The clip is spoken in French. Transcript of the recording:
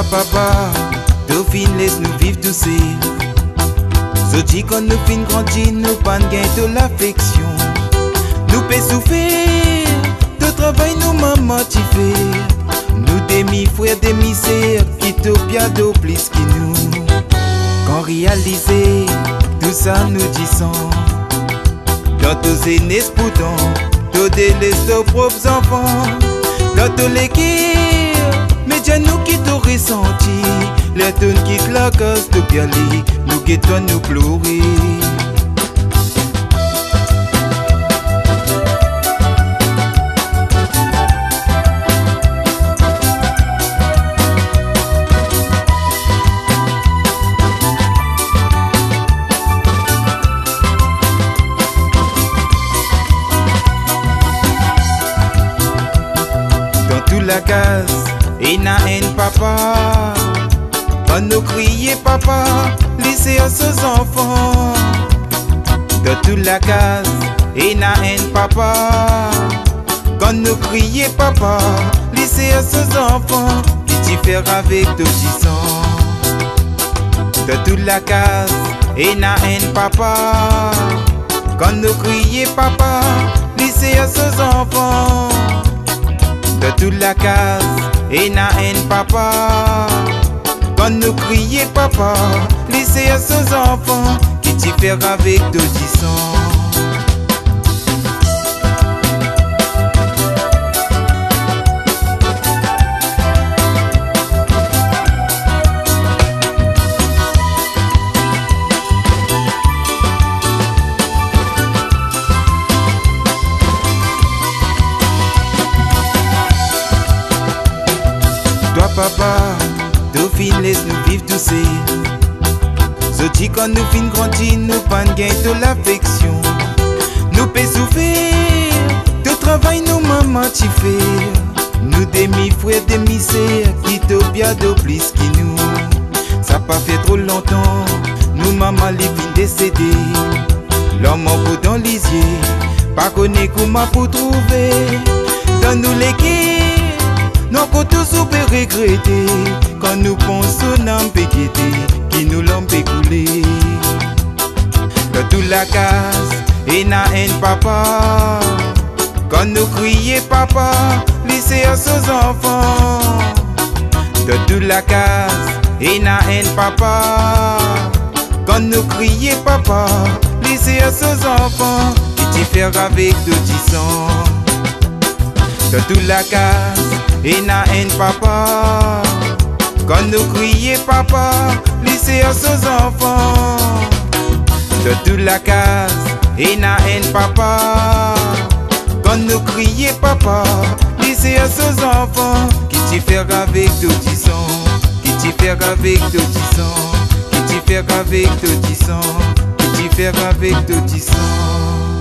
papa, Dauphine laisse-nous vivre tous ces. Zodi quand nous fin grandir, nous pas gain de l'affection. Nous peut souffrir, de travail nous maman tu fais. Nous demi-frères, demi-sœurs, qui te bien de plus que nous. Quand réaliser, tout ça nous disons. Dans tous les aînés pourtant, tous les propres enfants. Dans tous les guerres, mais déjà nous qui t'ont ressenti. Les tonnes qui claquent de piali, nous qui t'ont nous pleurer. La case et na haine papa. Quand nous crions papa, laissez à ses enfants. Dans toute la case et na haine papa. Quand nous crions papa, laissez à ses enfants. Qui t'y faire avec tout disant. Dans toute la case et na haine papa. Quand nous crions papa, laissez à ses enfants. De toute la case et na haine papa. Quand nous crions papa, laissez à ses enfants. Qui t'y faire avec deux dissons. Papa, Dauphine laisse-nous vivre tous ces. Zodi quand nous fin grandir, nous pas gain de l'affection. Nous peut souffrir, de travail nous maman tu fais. Nous demi-frères, demi-sœurs, qui te bien de plus que nous. Ça pas fait trop longtemps, nous maman les fin décédés. L'homme en peau dans lisier, pas connaît comment pour trouver. Dans nous les guerres. Nous avons tous regretté quand nous pensons n'en péqueté qui nous l'ont pécoulé. Dans toute la case et na haine papa. Quand nous crions papa, laissez à ses enfants. Dans toute la case et na haine papa. Quand nous crions papa, laissez à ses enfants. Qui t'y faire avec deux dissons. Dans toute la case et na haine papa. Quand nous crions papa, laissez à ses enfants. De toute la case et na haine papa. Quand nous crions papa, laissez à ses enfants. Qui t'y faire avec deux dissons. Qui t'y faire avec deux dissons. Qui t'y faire avec deux dissons. Qui t'y faire avec deux dissons.